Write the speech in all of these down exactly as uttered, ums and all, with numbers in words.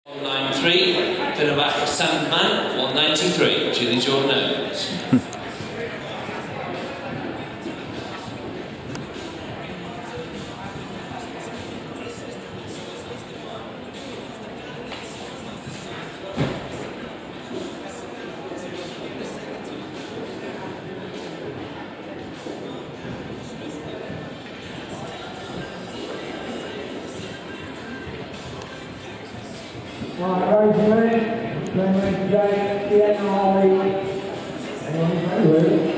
one ninety-three, Finnebach Sandman, one ninety-three, Julie Jordan Owens. Right, Rosemary, Rosemary Jake, Ian Harley, and Lou.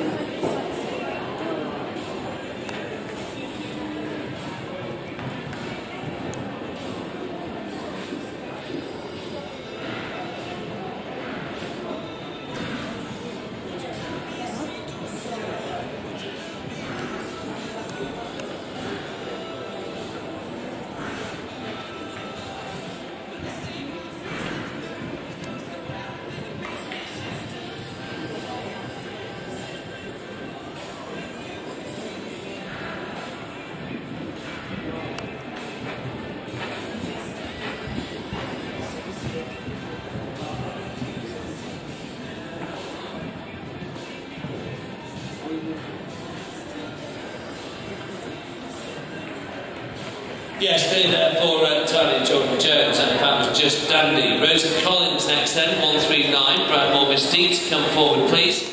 Yes, stay there for uh, Tony Jordan Jones, and that was just dandy. Rosa Collins next then, one three nine. Brad Moore Mystique, come forward please.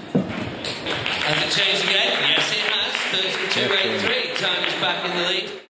Has it changed again? Yes, it has. thirty-two eighty-three. Time is back in the lead.